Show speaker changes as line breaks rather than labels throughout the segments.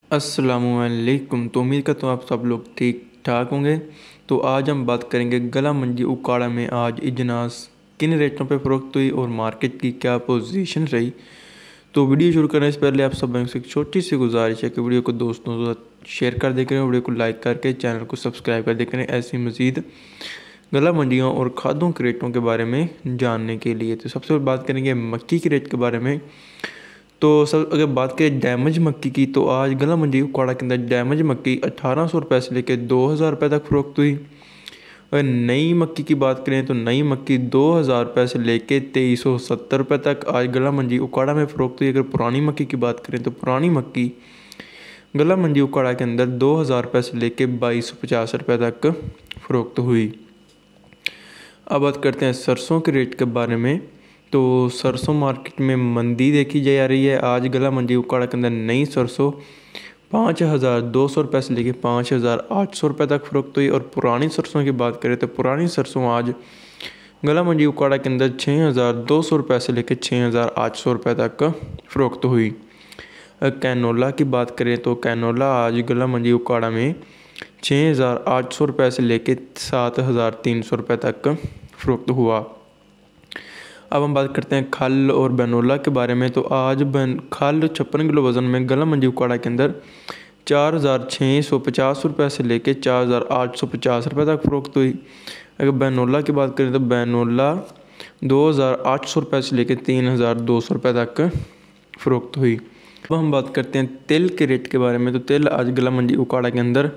अस्सलामुअलैकुम। तो उम्मीद करता हूँ आप सब लोग ठीक ठाक होंगे। तो आज हम बात करेंगे गला मंडी उकाड़ा में आज इजनास किन रेटों पे फ़रोख्त हुई और मार्केट की क्या पोजीशन रही। तो वीडियो शुरू करने से पहले आप सब से एक छोटी सी गुजारिश है कि वीडियो को दोस्तों के साथ शेयर कर दे करें, वीडियो को लाइक करके चैनल को सब्सक्राइब कर दे करें ऐसी मज़ीद गला मंडियों और खादों के रेटों के बारे में जानने के लिए। तो सबसे पहले बात करेंगे मक्की के रेट के बारे में। तो सब अगर बात करें डैमेज मक्की की, तो आज गला मंडी उकाड़ा के अंदर डैमेज मक्की 1800 रुपये से लेकर 2000 रुपये तक फ़रोख्त हुई। अगर नई मक्की की बात करें तो नई मक्की 2000 रुपये से लेकर 2370 रुपये तक आज गला मंडी उकाड़ा में फ़रोख्त हुई। अगर पुरानी मक्की की बात करें तो पुरानी मक्की गला मंडी उकाड़ा के अंदर 2000 रुपये से लेकर 2250 रुपये तक फ़रोख्त हुई। अब बात करते हैं सरसों के रेट के बारे में। तो सरसों मार्केट में मंदी देखी जा रही है। आज गला मंडी उकाड़ा के अंदर नई सरसों 5200 रुपये से लेकर 5800 रुपये तक फ़रोख्त हुई। और पुरानी सरसों की बात करें तो पुरानी सरसों आज गला मंडी उकाड़ा के अंदर 6200 रुपये से लेकर 6800 रुपये तक फ़रोख्त हुई। कैनोला की बात करें तो कैनोला आज गला मंडी उकाड़ा में 6800 रुपये से लेकर 7300 रुपये तक फ़रोख्त हुआ। अब हम बात करते हैं खल और बैनोला के बारे में। तो आज खल 56 किलो वज़न में गला मंडी उकाड़ा के अंदर 4650 रुपये से लेकर 4850 रुपये तक फ़रोख्त हुई। अगर बैनोला की बात करें तो बैनोला 2800 रुपये से लेकर 3200 रुपये तक फ़रोख्त हुई। अब हम बात करते हैं तिल के रेट के बारे में। तो तिल आज गला मंडी उकाड़ा के अंदर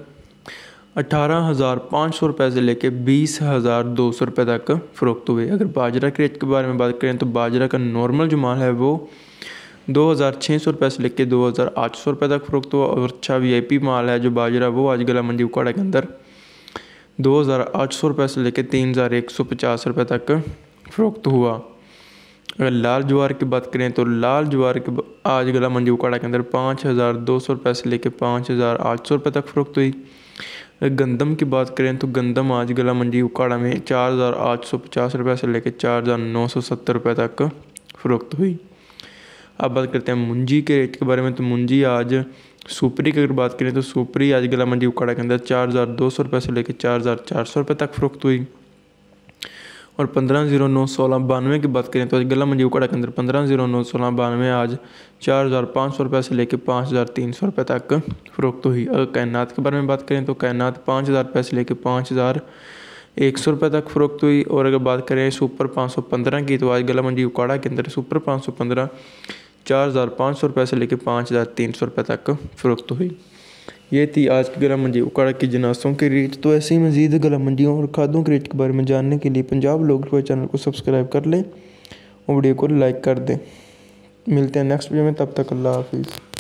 18,500 रुपये से लेकर 20,200 रुपये तक फ़रोख्त हुए। अगर बाजरा के रेट के बारे में बात करें तो बाजरा का नॉर्मल जो माल है वो 2,600 रुपये से लेकर 2,800 रुपये तक फ़रोख्त हुआ। और अच्छा VIP माल है जो बाजरा वो आज गला मंडी उकाड़ा के अंदर 2,800 रुपये से लेकर 3,150 रुपये तक फ़रोख्त हुआ। अगर लाल ज्वार की बात करें तो लाल ज्वार के आज गला मंडी उकाड़ा के अंदर 5,200 रुपये से लेकर 5,800 रुपये तक फ़रोख्त हुई। गंदम की बात करें तो गंदम आज गला मंडी उकाड़ा में 4,850 रुपये से लेकर 4,970 रुपये तक फ़रोख्त हुई। अब बात करते हैं मुंजी के रेट के बारे में। तो मुंजी आज सुपरी की अगर बात करें तो सुपरी आज गला मंडी उकाड़ा के अंदर 4,200 रुपये से लेकर 4,400 रुपये तक फ़रोख्त हुई। और 15091692 की बात करें तो आज गला मंडी उकाड़ा के अंदर 15091692 आज 4,500 रुपये से लेकर 5,300 रुपये तक फ़रोख्त हुई। अगर कैनात के बारे में बात करें तो कैनात 5,000 रुपये से लेकर 5,100 रुपये तक फ़रोख्त हुई। और अगर बात करें सुपर 515 की तो आज गला मंडी उकाड़ा के अंदर सुपर 515 4,500 रुपये से लेकर 5,300 रुपये तक फ़रोख्त हुई। ये थी आज की गला मंडी उकाड़ा की जनासों के रेट। तो ऐसे ही मज़ीद गला मंडियों और खादों के रेट के बारे में जानने के लिए पंजाब लोग को चैनल को सब्सक्राइब कर लें और वीडियो को लाइक कर दें। मिलते हैं नेक्स्ट वीडियो में, तब तक अल्लाह हाफिज़।